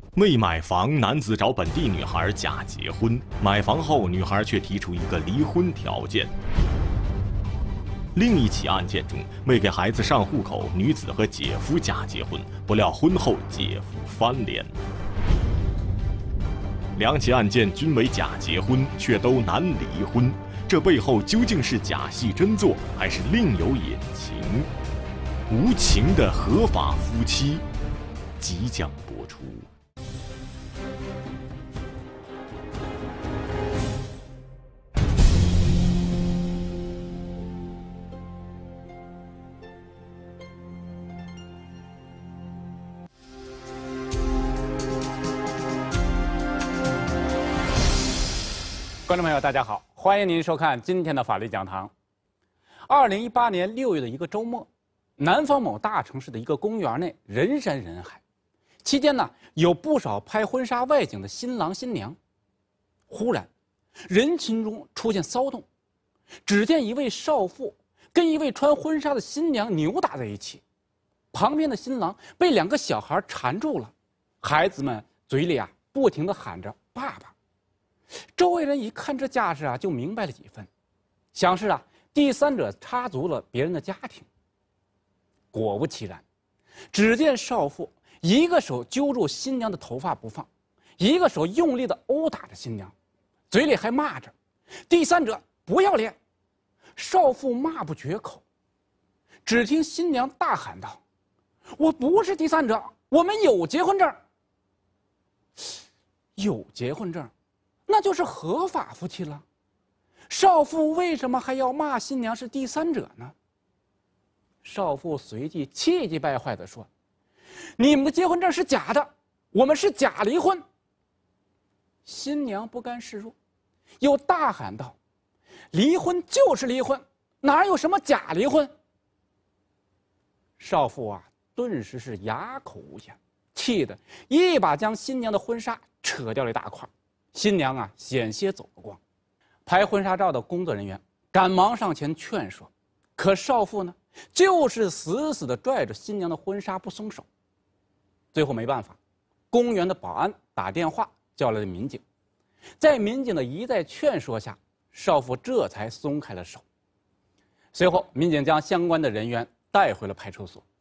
未买房，男子找本地女孩假结婚，买房后女孩却提出一个离婚条件。另一起案件中，为给孩子上户口，女子和姐夫假结婚，不料婚后姐夫翻脸。两起案件均为假结婚，却都难离婚，这背后究竟是假戏真做，还是另有隐情？无情的合法夫妻即将播出。 观众朋友，大家好，欢迎您收看今天的法律讲堂。2018年6月的一个周末，南方某大城市的一个公园内人山人海，期间呢有不少拍婚纱外景的新郎新娘。忽然，人群中出现骚动，只见一位少妇跟一位穿婚纱的新娘扭打在一起，旁边的新郎被两个小孩缠住了，孩子们嘴里不停地喊着“爸爸”。周围人一看这架势就明白了几分，想是第三者插足了别人的家庭。果不其然，只见少妇一个手揪住新娘的头发不放，一个手用力地殴打着新娘，嘴里还骂着“第三者不要脸”。少妇骂不绝口，只听新娘大喊道：“我不是第三者，我们有结婚证。”有结婚证，那就是合法夫妻了。少妇为什么还要骂新娘是第三者呢？少妇随即气急败坏地说：“你们的结婚证是假的，我们是假离婚。”新娘不甘示弱，又大喊道：“离婚就是离婚，哪有什么假离婚？”少妇顿时是哑口无言，气得一把将新娘的婚纱扯掉了一大块。新娘险些走了光。拍婚纱照的工作人员赶忙上前劝说，可少妇呢，就是死死地拽着新娘的婚纱不松手。最后没办法，公园的保安打电话叫来了民警，在民警的一再劝说下，少妇这才松开了手。随后，民警将相关的人员带回了派出所。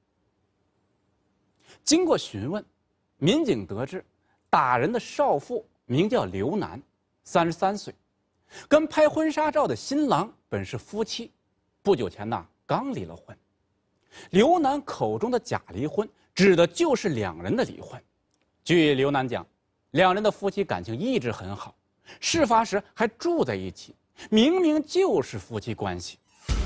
经过询问，民警得知打人的少妇名叫刘楠，33岁，跟拍婚纱照的新郎本是夫妻，不久前刚离了婚。刘楠口中的假离婚，指的就是两人的离婚。据刘楠讲，两人的夫妻感情一直很好，事发时还住在一起，明明就是夫妻关系。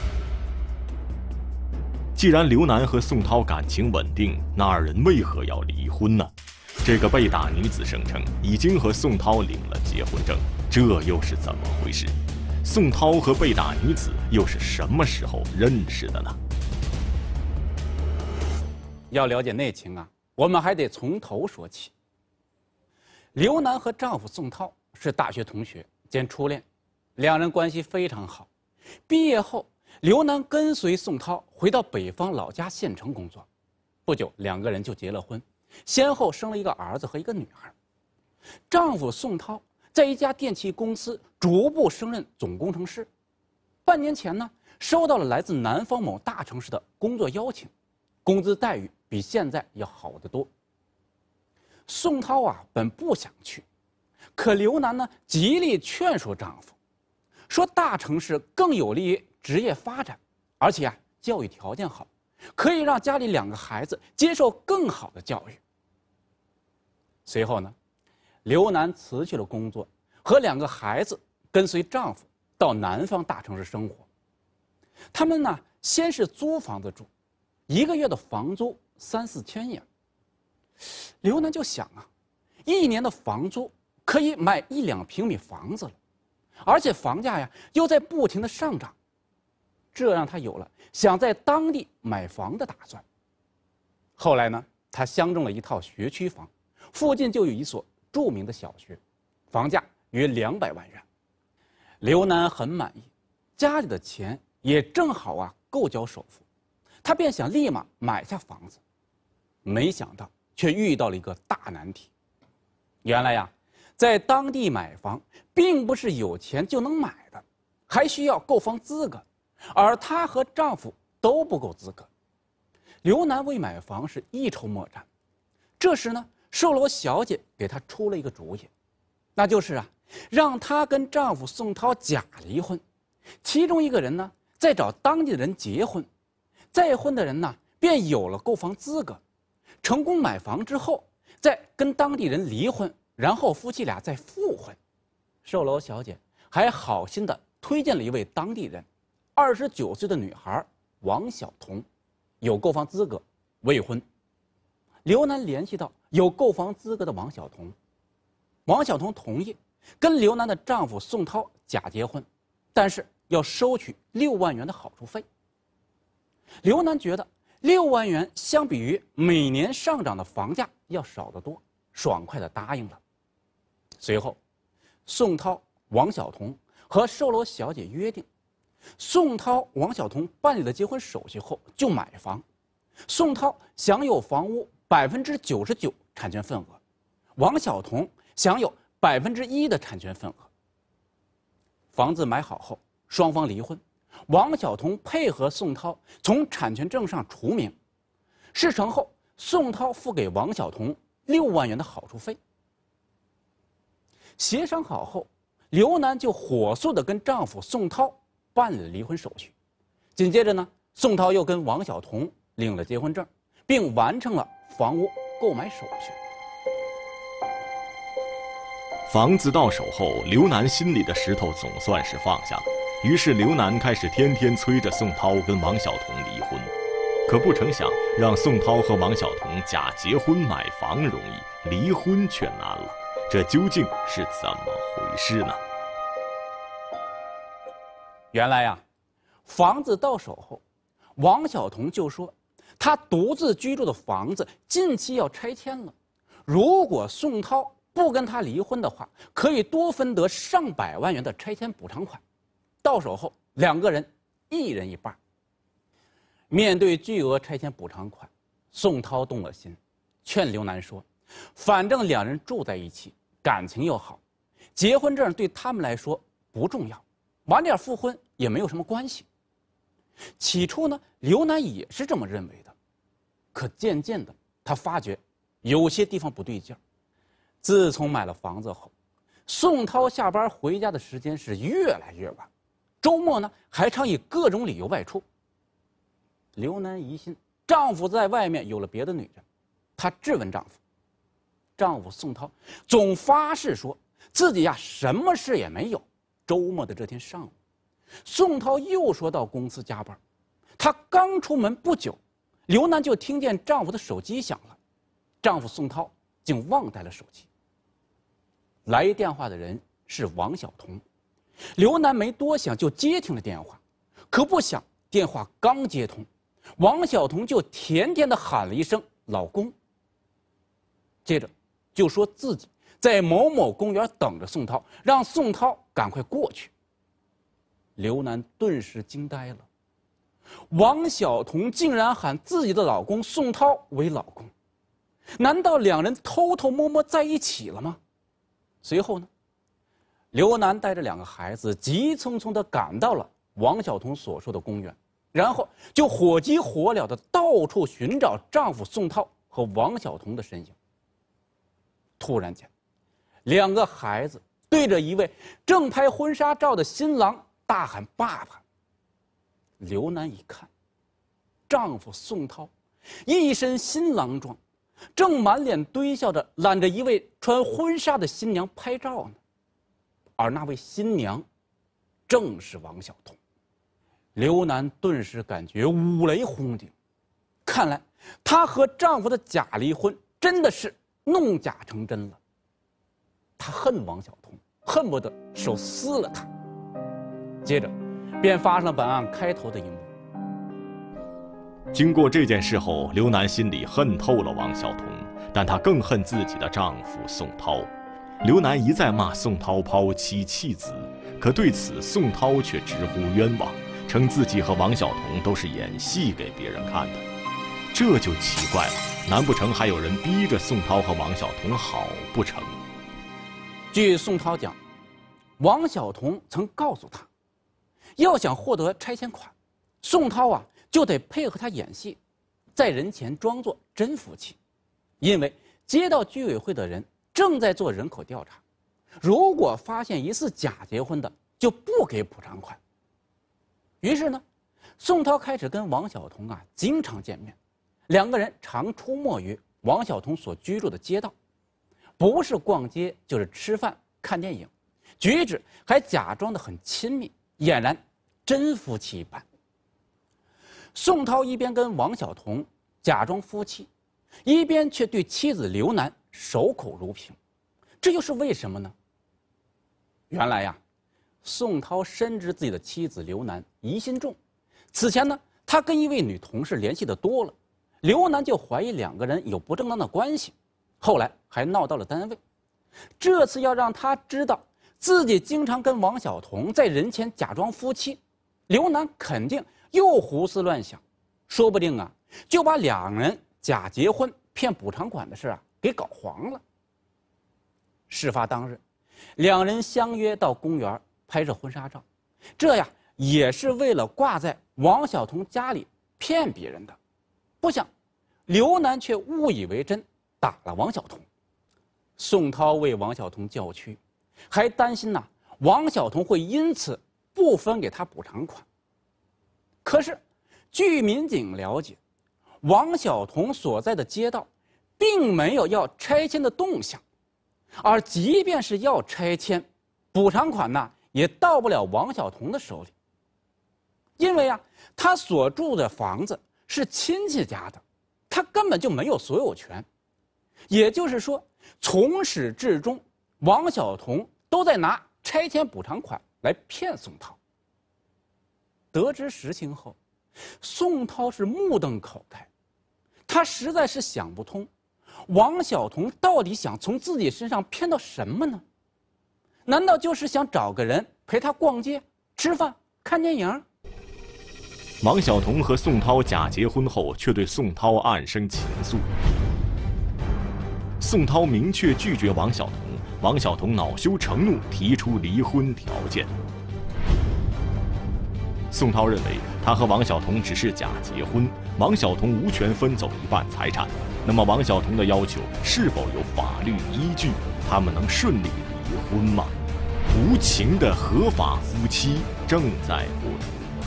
既然刘楠和宋涛感情稳定，那二人为何要离婚呢？这个被打女子声称已经和宋涛领了结婚证，这又是怎么回事？宋涛和被打女子又是什么时候认识的呢？ 要了解内情我们还得从头说起。刘楠和丈夫宋涛是大学同学兼初恋，两人关系非常好。毕业后，刘楠跟随宋涛回到北方老家县城工作，不久两个人就结了婚，先后生了一个儿子和一个女儿。丈夫宋涛在一家电器公司逐步升任总工程师。半年前呢，收到了来自南方某大城市的工作邀请，工资待遇比现在要好得多。宋涛本不想去，可刘楠呢极力劝说丈夫，说大城市更有利于职业发展，而且教育条件好，可以让家里两个孩子接受更好的教育。随后呢，刘楠辞去了工作，和两个孩子跟随丈夫到南方大城市生活。他们呢，先是租房子住，一个月的房租3、4千元。刘楠就想一年的房租可以买1、2平米房子了，而且房价又在不停的上涨，这让他有了想在当地买房的打算。后来呢，他相中了一套学区房，附近就有一所著名的小学，房价约200万元。刘楠很满意，家里的钱也正好够交首付，他便想立马买下房子。没想到却遇到了一个大难题， 原来呀，在当地买房并不是有钱就能买的，还需要购房资格，而她和丈夫都不够资格。刘楠为买房是一筹莫展。这时呢，售楼小姐给她出了一个主意，那就是让她跟丈夫宋涛假离婚，其中一个人呢再找当地的人结婚，再婚的人呢便有了购房资格，成功买房之后再跟当地人离婚，然后夫妻俩再复婚。售楼小姐还好心的推荐了一位当地人，29岁的女孩王晓彤，有购房资格，未婚。刘楠联系到有购房资格的王晓彤，王晓彤同意跟刘楠的丈夫宋涛假结婚，但是要收取6万元的好处费。刘楠觉得6万元相比于每年上涨的房价要少得多，爽快地答应了。随后，宋涛、王晓彤和售楼小姐约定，宋涛、王晓彤办理了结婚手续后就买房，宋涛享有房屋99%产权份额，王晓彤享有1%的产权份额。房子买好后，双方离婚，王晓彤配合宋涛从产权证上除名。事成后，宋涛付给王晓彤6万元的好处费。协商好后，刘楠就火速地跟丈夫宋涛办理了离婚手续。紧接着呢，宋涛又跟王晓彤领了结婚证，并完成了房屋购买手续。 房子到手后，刘楠心里的石头总算是放下了。于是刘楠开始天天催着宋涛跟王晓彤离婚。可不成想，让宋涛和王晓彤假结婚买房容易，离婚却难了。这究竟是怎么回事呢？ 原来房子到手后，王晓彤就说她独自居住的房子近期要拆迁了，如果宋涛不跟她离婚的话，可以多分得上百万元的拆迁补偿款。到手后，2个人1人1半。面对巨额拆迁补偿款，宋涛动了心，劝刘楠说：“反正2人住在一起，感情又好，结婚证对他们来说不重要，晚点复婚也没有什么关系。”起初呢，刘楠也是这么认为的，可渐渐的，他发觉有些地方不对劲儿。自从买了房子后，宋涛下班回家的时间是越来越晚，周末呢还常以各种理由外出。刘楠疑心丈夫在外面有了别的女人，她质问丈夫，丈夫宋涛总发誓说自己什么事也没有。周末的这天上午，宋涛又说到公司加班，她刚出门不久，刘楠就听见丈夫的手机响了，丈夫宋涛竟忘带了手机。来电话的人是王晓彤，刘楠没多想就接听了电话，可不想电话刚接通，王晓彤就甜甜地喊了一声“老公”，接着就说自己在某某公园等着宋涛，让宋涛赶快过去。刘楠顿时惊呆了，王晓彤竟然喊自己的老公宋涛为老公，难道2人偷偷摸摸在一起了吗？随后呢，刘楠带着2个孩子急匆匆地赶到了王晓彤所说的公园，然后就火急火燎地到处寻找丈夫宋涛和王晓彤的身影。突然间，2个孩子对着一位正拍婚纱照的新郎大喊“爸爸”。刘楠一看，丈夫宋涛一身新郎装，正满脸堆笑着揽着一位穿婚纱的新娘拍照呢，而那位新娘正是王晓彤。刘楠顿时感觉五雷轰顶，看来她和丈夫的假离婚真的是弄假成真了。她恨王晓彤，恨不得手撕了她。接着便发生了本案开头的一幕。 经过这件事后，刘楠心里恨透了王晓彤，但她更恨自己的丈夫宋涛。刘楠一再骂宋涛抛妻弃子，可对此宋涛却直呼冤枉，称自己和王晓彤都是演戏给别人看的。这就奇怪了，难不成还有人逼着宋涛和王晓彤好不成？ 据宋涛讲，王晓彤曾告诉他，要想获得拆迁款，宋涛就得配合他演戏，在人前装作真夫妻，因为街道居委会的人正在做人口调查，如果发现疑似假结婚的，就不给补偿款。于是呢，宋涛开始跟王晓彤经常见面，两个人常出没于王晓彤所居住的街道，不是逛街就是吃饭看电影，举止还假装得很亲密，俨然真夫妻一般。宋涛一边跟王晓彤假装夫妻，一边却对妻子刘楠守口如瓶，这又是为什么呢？原来宋涛深知自己的妻子刘楠疑心重，此前呢，他跟一位女同事联系的多了，刘楠就怀疑两个人有不正当的关系，后来还闹到了单位。这次要让他知道自己经常跟王晓彤在人前假装夫妻，刘楠肯定又胡思乱想，说不定就把两人假结婚骗补偿款的事给搞黄了。事发当日，两人相约到公园拍摄婚纱照，这也是为了挂在王晓彤家里骗别人的。不想刘楠却误以为真，打了王晓彤。宋涛为王晓彤叫屈，还担心王晓彤会因此不分给他补偿款。可是据民警了解，王晓彤所在的街道并没有要拆迁的动向，而即便是要拆迁，补偿款也到不了王晓彤的手里，因为他所住的房子是亲戚家的，他根本就没有所有权。也就是说，从始至终，王晓彤都在拿拆迁补偿款来骗宋涛。得知实情后，宋涛是目瞪口呆，他实在是想不通，王晓彤到底想从自己身上骗到什么呢？难道就是想找个人陪他逛街、吃饭、看电影？ 王晓彤和宋涛假结婚后，却对宋涛暗生情愫。宋涛明确拒绝王晓彤，王晓彤恼羞成怒，提出离婚条件。宋涛认为他和王晓彤只是假结婚，王晓彤无权分走一半财产。那么王晓彤的要求是否有法律依据？他们能顺利离婚吗？无情的合法夫妻正在播出。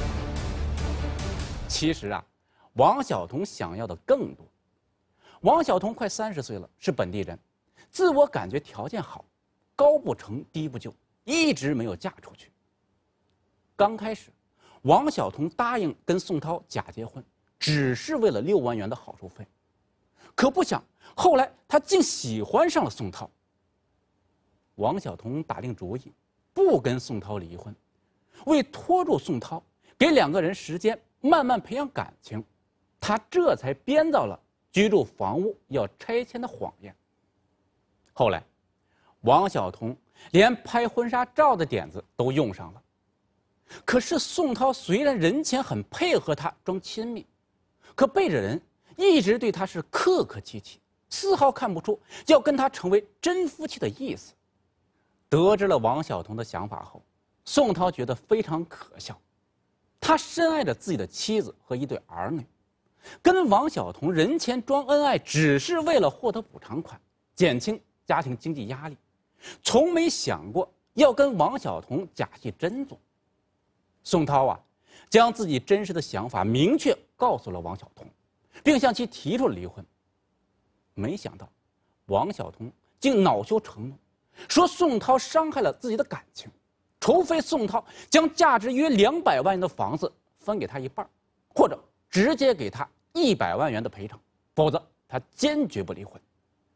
其实王晓彤想要的更多。王晓彤快30岁了，是本地人，自我感觉条件好，高不成低不就，一直没有嫁出去。刚开始，王晓彤答应跟宋涛假结婚，只是为了6万元的好处费。可不想，后来他竟喜欢上了宋涛。王晓彤打定主意，不跟宋涛离婚。为拖住宋涛，给两个人时间慢慢培养感情，他这才编造了居住房屋要拆迁的谎言。后来，王晓彤连拍婚纱照的点子都用上了。可是宋涛虽然人前很配合他装亲密，可背着人一直对他是客客气气，丝毫看不出要跟他成为真夫妻的意思。得知了王晓彤的想法后，宋涛觉得非常可笑。他深爱着自己的妻子和一对儿女，跟王晓彤人前装恩爱，只是为了获得补偿款，减轻家庭经济压力，从没想过要跟王晓彤假戏真做。宋涛将自己真实的想法明确告诉了王晓彤，并向其提出了离婚。没想到，王晓彤竟恼羞成怒，说宋涛伤害了自己的感情，除非宋涛将价值约200万元的房子分给他一半，或者直接给他100万元的赔偿，否则他坚决不离婚。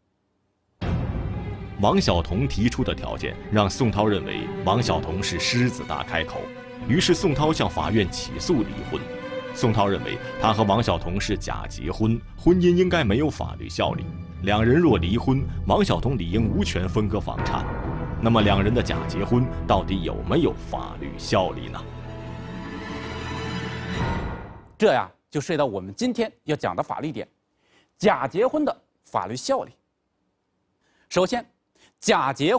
王晓彤提出的条件让宋涛认为王晓彤是狮子大开口，于是宋涛向法院起诉离婚。宋涛认为他和王晓彤是假结婚，婚姻应该没有法律效力。两人若离婚，王晓彤理应无权分割房产。那么两人的假结婚到底有没有法律效力呢？ 这就涉及到我们今天要讲的法律点，假结婚的法律效力。首先，假结婚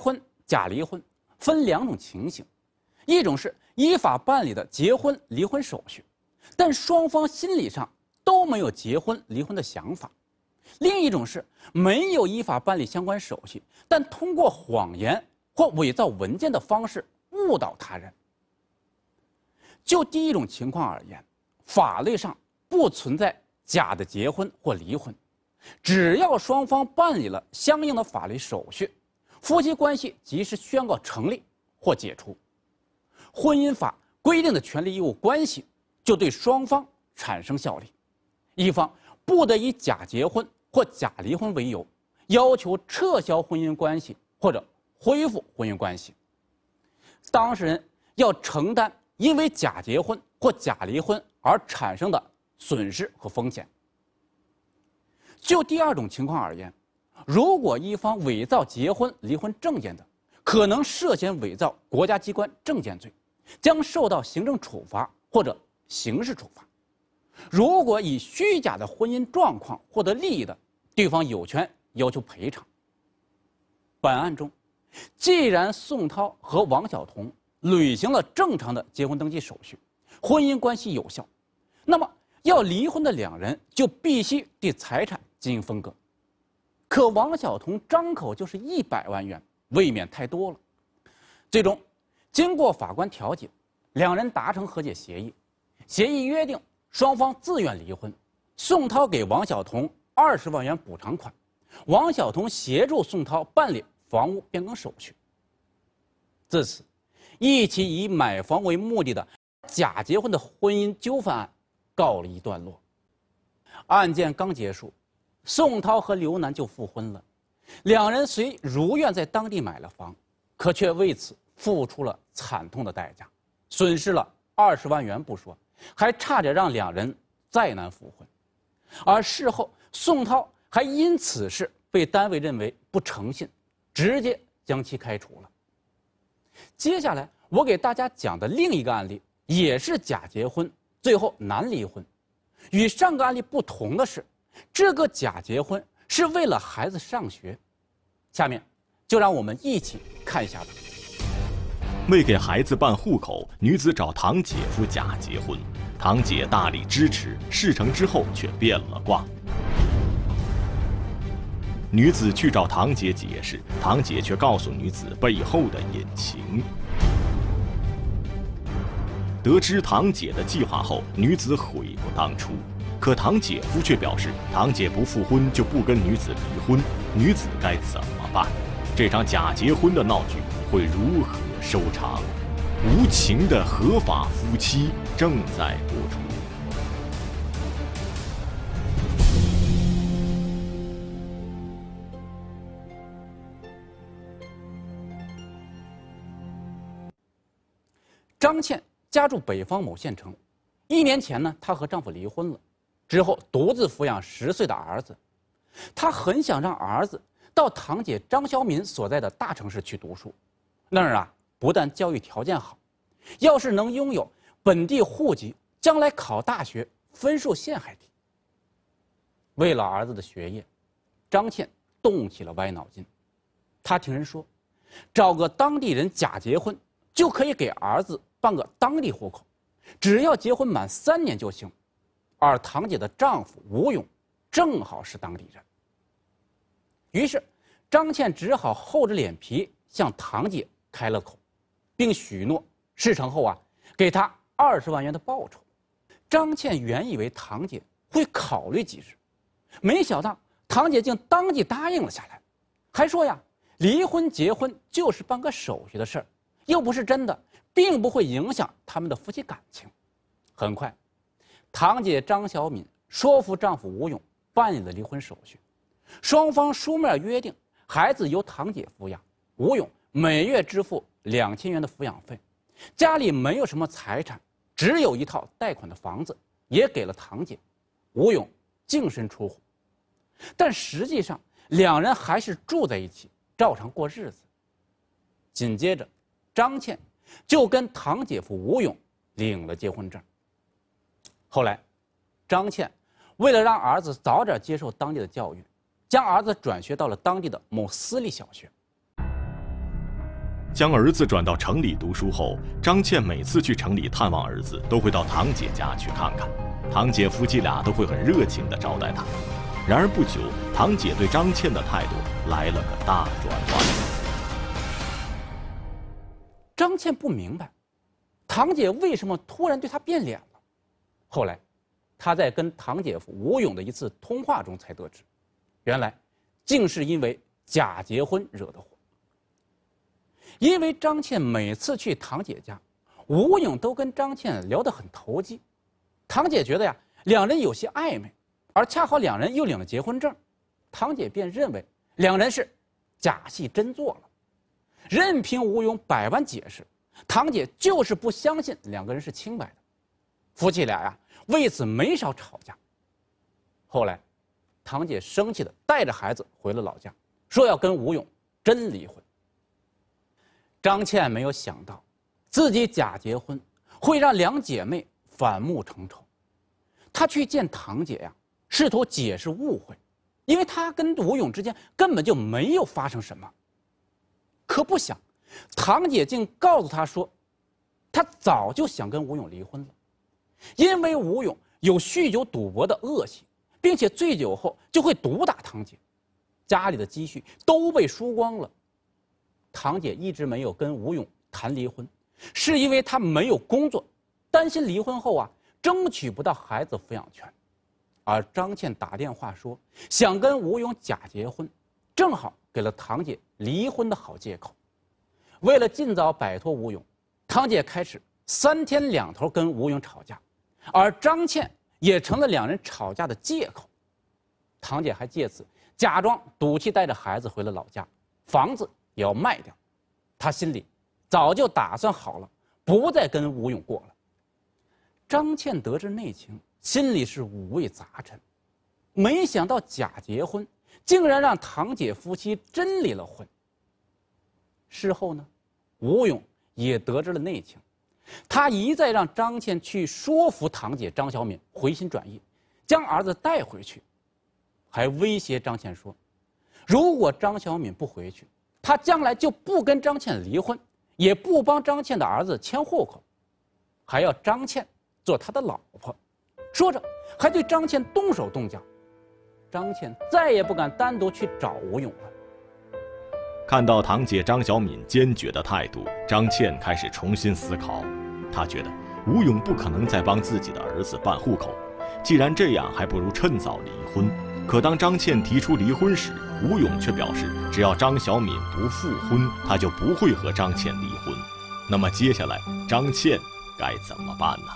假离婚分两种情形，一种是依法办理的结婚离婚手续，但双方心理上都没有结婚离婚的想法；另一种是没有依法办理相关手续，但通过谎言或伪造文件的方式误导他人。就第一种情况而言，法律上不存在假的结婚或离婚，只要双方办理了相应的法律手续，夫妻关系即是宣告成立或解除。婚姻法规定的权利义务关系就对双方产生效力，一方不得以假结婚或假离婚为由，要求撤销婚姻关系或者恢复婚姻关系。当事人要承担因为假结婚或假离婚而产生的损失和风险。就第二种情况而言，如果一方伪造结婚离婚证件的，可能涉嫌伪造国家机关证件罪，将受到行政处罚或者刑事处罚。如果以虚假的婚姻状况获得利益的，对方有权要求赔偿。本案中，既然宋涛和王晓彤履行了正常的结婚登记手续，婚姻关系有效，那么要离婚的两人就必须对财产进行分割。可王晓彤张口就是100万元，未免太多了。最终，经过法官调解，两人达成和解协议，协议约定双方自愿离婚，宋涛给王晓彤20万元补偿款，王晓彤协助宋涛办理房屋变更手续。自此，一起以买房为目的的假结婚的婚姻纠纷案告了一段落。案件刚结束，宋涛和刘楠就复婚了。两人虽如愿在当地买了房，可却为此付出了惨痛的代价，损失了20万元不说，还差点让两人再难复婚。而事后，宋涛还因此事被单位认为不诚信，直接将其开除了。接下来我给大家讲的另一个案例也是假结婚，最后难离婚。与上个案例不同的是，这个假结婚是为了孩子上学。下面就让我们一起看一下吧。 为给孩子办户口，女子找堂姐夫假结婚，堂姐大力支持，事成之后却变了卦。女子去找堂姐解释，堂姐却告诉女子背后的隐情。得知堂姐的计划后，女子悔不当初，可堂姐夫却表示，堂姐不复婚就不跟女子离婚，女子该怎么办？这场假结婚的闹剧会如何收场？无情的合法夫妻正在播出。 张倩家住北方某县城，1年前呢，她和丈夫离婚了，之后独自抚养10岁的儿子。她很想让儿子到堂姐张小敏所在的大城市去读书，那儿啊不但教育条件好，要是能拥有本地户籍，将来考大学分数线还低。为了儿子的学业，张倩动起了歪脑筋。她听人说，找个当地人假结婚，就可以给儿子办个当地户口，只要结婚满3年就行。而堂姐的丈夫吴勇正好是当地人。于是张倩只好厚着脸皮向堂姐开了口，并许诺事成后给她20万元的报酬。张倩原以为堂姐会考虑几日，没想到堂姐竟当即答应了下来，还说离婚结婚就是办个手续的事儿，又不是真的，并不会影响他们的夫妻感情。很快，堂姐张小敏说服丈夫吴勇办理了离婚手续，双方书面约定孩子由堂姐抚养，吴勇每月支付2000元的抚养费，家里没有什么财产，只有一套贷款的房子，也给了堂姐。吴勇净身出户，但实际上两人还是住在一起，照常过日子。紧接着，张倩就跟堂姐夫吴勇领了结婚证。后来，张倩为了让儿子早点接受当地的教育，将儿子转学到了当地的某私立小学。 将儿子转到城里读书后，张倩每次去城里探望儿子，都会到堂姐家去看看。堂姐夫妻俩都会很热情地招待她。然而不久，堂姐对张倩的态度来了个大转弯。 张倩不明白，堂姐为什么突然对她变脸了。后来，她在跟堂姐夫吴勇的一次通话中才得知，原来竟是因为假结婚惹的祸。因为张倩每次去堂姐家，吴勇都跟张倩聊得很投机，堂姐觉得呀，两人有些暧昧，而恰好两人又领了结婚证，堂姐便认为两人是假戏真做了。任凭吴勇百般解释，堂姐就是不相信两个人是清白的。夫妻俩呀，为此没少吵架。后来，堂姐生气的带着孩子回了老家，说要跟吴勇真离婚。张倩没有想到，自己假结婚会让两姐妹反目成仇。她去见堂姐呀，试图解释误会，因为她跟吴勇之间根本就没有发生什么。可不想，堂姐竟告诉她说，她早就想跟吴勇离婚了，因为吴勇有酗酒赌博的恶习，并且醉酒后就会毒打堂姐，家里的积蓄都被输光了。堂姐一直没有跟吴勇谈离婚，是因为她没有工作，担心离婚后争取不到孩子抚养权。而张倩打电话说想跟吴勇假结婚，正好给了堂姐离婚的好借口。为了尽早摆脱吴勇，堂姐开始3天2头跟吴勇吵架，而张倩也成了两人吵架的借口。堂姐还借此假装赌气带着孩子回了老家，房子也要卖掉。她心里早就打算好了，不再跟吴勇过了。张倩得知内情，心里是五味杂陈，没想到假结婚竟然让堂姐夫妻真离了婚。事后呢，吴勇也得知了内情，他一再让张倩去说服堂姐张小敏回心转意，将儿子带回去，还威胁张倩说，如果张小敏不回去，他将来就不跟张倩离婚，也不帮张倩的儿子迁户口，还要张倩做他的老婆。说着还对张倩动手动脚，张倩再也不敢单独去找吴勇了。 看到堂姐张小敏坚决的态度，张倩开始重新思考。她觉得吴勇不可能再帮自己的儿子办户口，既然这样，还不如趁早离婚。可当张倩提出离婚时，吴勇却表示，只要张小敏不复婚，他就不会和张倩离婚。那么接下来，张倩该怎么办呢？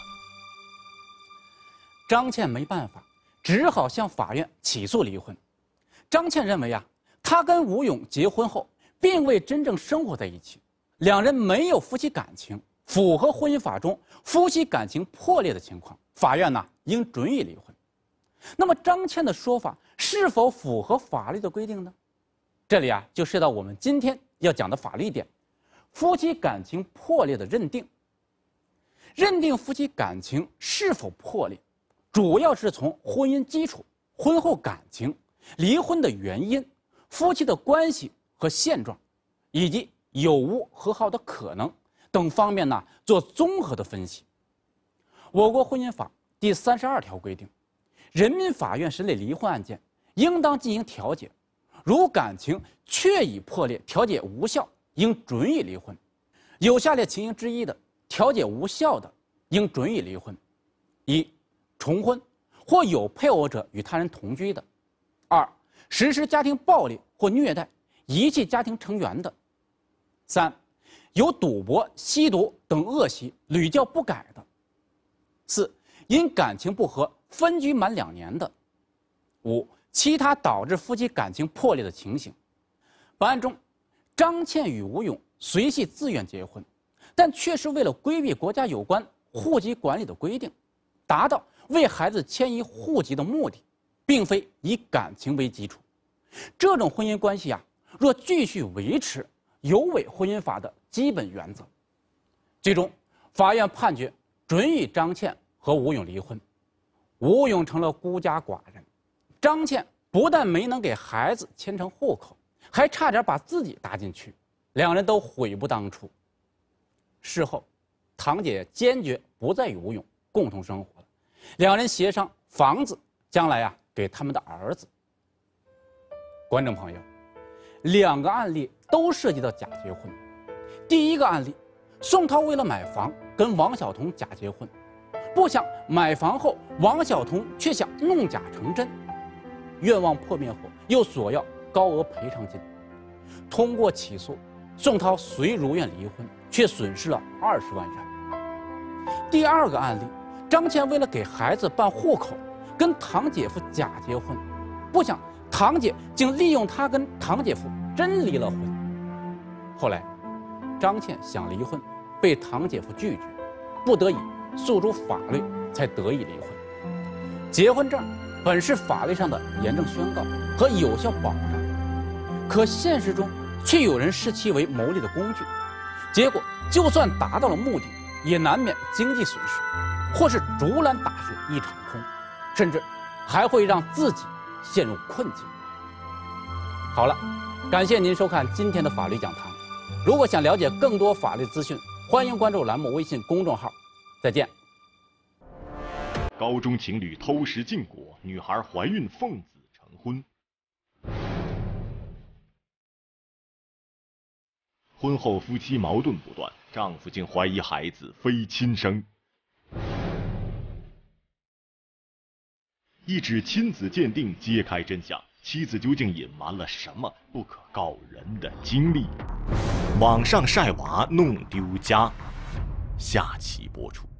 张倩没办法，只好向法院起诉离婚。张倩认为她跟吴勇结婚后，并未真正生活在一起，两人没有夫妻感情，符合婚姻法中夫妻感情破裂的情况，法院应准予离婚。那么张倩的说法是否符合法律的规定呢？这里就涉及到我们今天要讲的法律点：夫妻感情破裂的认定。认定夫妻感情是否破裂，主要是从婚姻基础、婚后感情、离婚的原因、夫妻的关系和现状，以及有无和好的可能等方面做综合的分析。我国婚姻法第32条规定，人民法院审理离婚案件，应当进行调解，如感情确已破裂，调解无效，应准予离婚。有下列情形之一的，调解无效的，应准予离婚：一、重婚或有配偶者与他人同居的；二、实施家庭暴力或虐待、遗弃家庭成员的；三、有赌博、吸毒等恶习屡教不改的；四、因感情不和分居满2年的；五、其他导致夫妻感情破裂的情形。本案中，张倩与吴勇虽系自愿结婚，但却是为了规避国家有关户籍管理的规定，达到为孩子迁移户籍的目的，并非以感情为基础。这种婚姻关系若继续维持，有违婚姻法的基本原则。最终，法院判决准予张倩和吴勇离婚。吴勇成了孤家寡人，张倩不但没能给孩子迁成户口，还差点把自己搭进去。 两人都悔不当初。事后，堂姐坚决不再与吴勇共同生活了，两人协商房子将来给他们的儿子。观众朋友，两个案例都涉及到假结婚。第一个案例，宋涛为了买房跟王晓彤假结婚，不想买房后王晓彤却想弄假成真，愿望破灭后又索要高额赔偿金。通过起诉，宋涛虽如愿离婚，却损失了20万元。第二个案例，张倩为了给孩子办户口，跟堂姐夫假结婚，不想堂姐竟利用他跟堂姐夫真离了婚。后来，张倩想离婚，被堂姐夫拒绝，不得已诉诸法律，才得以离婚。结婚证本是法律上的严正宣告和有效保障，可现实中却有人视其为牟利的工具，结果就算达到了目的，也难免经济损失，或是竹篮打水一场空，甚至还会让自己陷入困境。好了，感谢您收看今天的法律讲堂。如果想了解更多法律资讯，欢迎关注栏目微信公众号。再见。 高中情侣偷食禁果，女孩怀孕奉子成婚。婚后夫妻矛盾不断，丈夫竟怀疑孩子非亲生。一纸亲子鉴定揭开真相，妻子究竟隐瞒了什么不可告人的经历？网上晒娃弄丢家，下期播出。